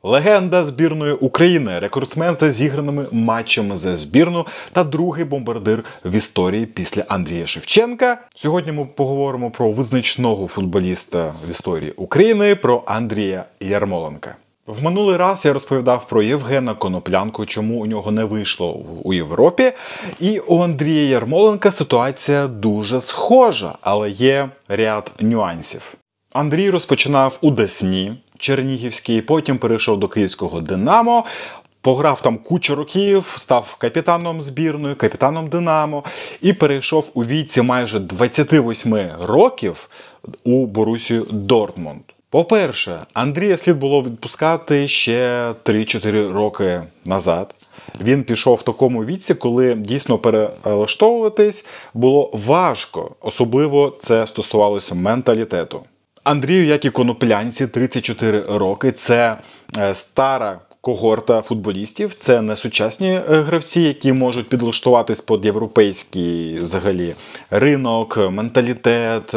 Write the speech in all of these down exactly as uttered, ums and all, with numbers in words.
Легенда збірної України, рекордсмен за зіграними матчами за збірну та другий бомбардир в історії після Андрія Шевченка. Сьогодні ми поговоримо про визначного футболіста в історії України, про Андрія Ярмоленка. В минулий раз я розповідав про Євгена Коноплянку, чому у нього не вийшло у Європі. І у Андрія Ярмоленка ситуація дуже схожа, але є ряд нюансів. Андрій розпочинав у Десні Чернігівській, потім перейшов до київського «Динамо», пограв там кучу років, став капітаном збірної, капітаном «Динамо» і перейшов у віці майже двадцяти восьми років у Борусію Дортмунд. По-перше, Андрія слід було відпускати ще три-чотири роки назад. Він пішов в такому віці, коли дійсно перелаштовуватись було важко. Особливо це стосувалося менталітету. Андрію, як і Коноплянці, тридцять чотири роки. Це стара когорта футболістів, це не сучасні гравці, які можуть підлаштуватись під європейський взагалі ринок, менталітет,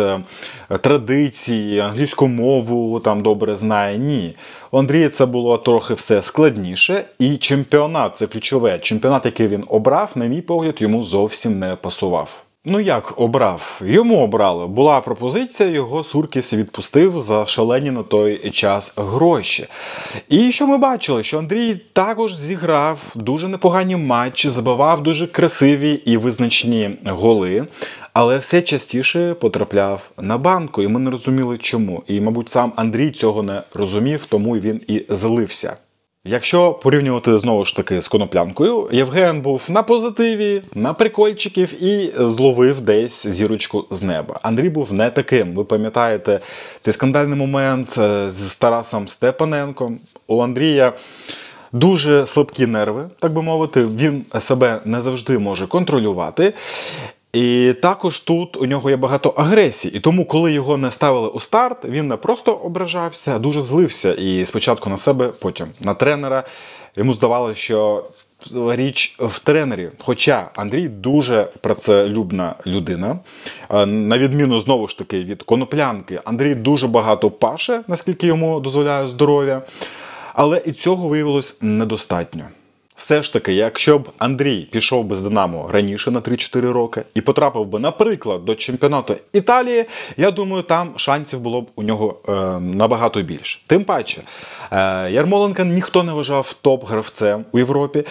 традиції, англійську мову там добре знає. Ні. У Андрія це було трохи все складніше, і чемпіонат, це ключове, чемпіонат, який він обрав, на мій погляд, йому зовсім не пасував. Ну як обрав? Йому обрали. Була пропозиція, його Суркіс відпустив за шалені на той час гроші. І що ми бачили? Що Андрій також зіграв дуже непогані матчі, забивав дуже красиві і визначні голи, але все частіше потрапляв на банку, і ми не розуміли чому. І, мабуть, сам Андрій цього не розумів, тому він і злився. Якщо порівнювати знову ж таки з Коноплянкою, Євген був на позитиві, на прикольчиків і зловив десь зірочку з неба. Андрій був не таким. Ви пам'ятаєте цей скандальний момент з Тарасом Степаненком. У Андрія дуже слабкі нерви, так би мовити. Він себе не завжди може контролювати. І також тут у нього є багато агресії. І тому, коли його не ставили у старт, він не просто ображався, а дуже злився. І спочатку на себе, потім на тренера. Йому здавалося, що річ в тренері. Хоча Андрій дуже працелюбна людина. На відміну, знову ж таки, від Коноплянки, Андрій дуже багато паше, наскільки йому дозволяє здоров'я. Але і цього виявилось недостатньо. Все ж таки, якщо б Андрій пішов би з «Динамо» раніше на три-чотири роки і потрапив би, наприклад, до чемпіонату Італії, я думаю, там шансів було б у нього е, набагато більше. Тим паче, е, Ярмоленка ніхто не вважав топ-гравцем у Європі.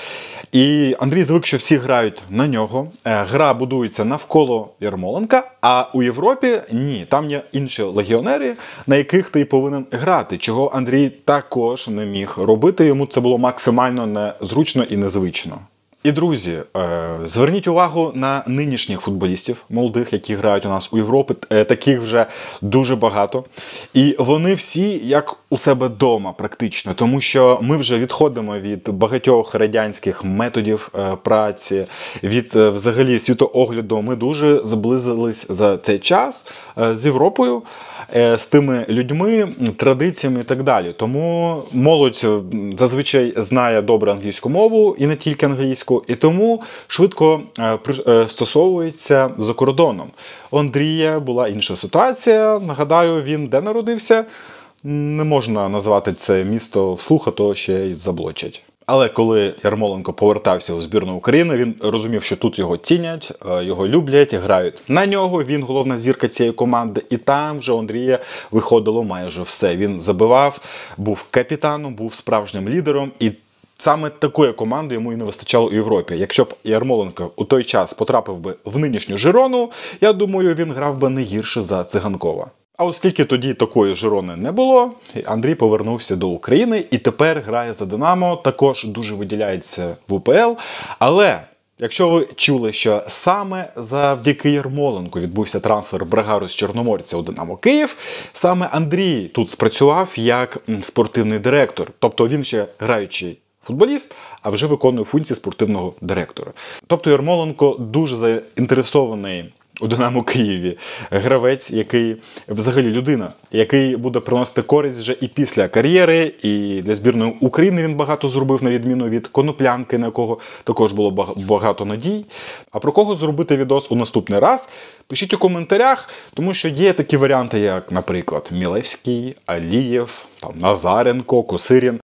І Андрій звик, що всі грають на нього. Е, гра будується навколо Ярмоленка, а у Європі ні. Там є інші легіонери, на яких ти повинен грати, чого Андрій також не міг робити. Йому це було максимально незручно і незвично. І, друзі, зверніть увагу на нинішніх футболістів, молодих, які грають у нас у Європі. Таких вже дуже багато. І вони всі як у себе вдома практично, тому що ми вже відходимо від багатьох радянських методів праці, від взагалі світоогляду. Ми дуже зблизились за цей час з Європою, з тими людьми, традиціями і так далі. Тому молодь зазвичай знає добре англійську мову, і не тільки англійську, і тому швидко стосовується за кордоном. У Андрія була інша ситуація. Нагадаю, він де народився? Не можна назвати це місто вслух, а то ще й заблочать. Але коли Ярмоленко повертався у збірну України, він розумів, що тут його цінять, його люблять, грають на нього, він головна зірка цієї команди, і там вже у Андрія виходило майже все. Він забивав, був капітаном, був справжнім лідером, і саме такої команди йому і не вистачало у Європі. Якщо б Ярмоленко у той час потрапив би в нинішню Жирону, я думаю, він грав би не гірше за Циганкова. А оскільки тоді такої Жирони не було, Андрій повернувся до України і тепер грає за «Динамо», також дуже виділяється в У Пе Ел. Але якщо ви чули, що саме завдяки Ярмоленку відбувся трансфер Брагару з Чорноморця у «Динамо Київ», саме Андрій тут спрацював як спортивний директор. Тобто він ще граючий футболіст, а вже виконує функції спортивного директора. Тобто Ярмоленко дуже заінтересований у «Динамо Києві» гравець, який взагалі людина, який буде приносити користь вже і після кар'єри, і для збірної України він багато зробив, на відміну від Коноплянки, на якого також було багато надій. А про кого зробити відос у наступний раз? Пишіть у коментарях, тому що є такі варіанти, як, наприклад, Мілевський, Алієв, там, Назаренко, Косирін.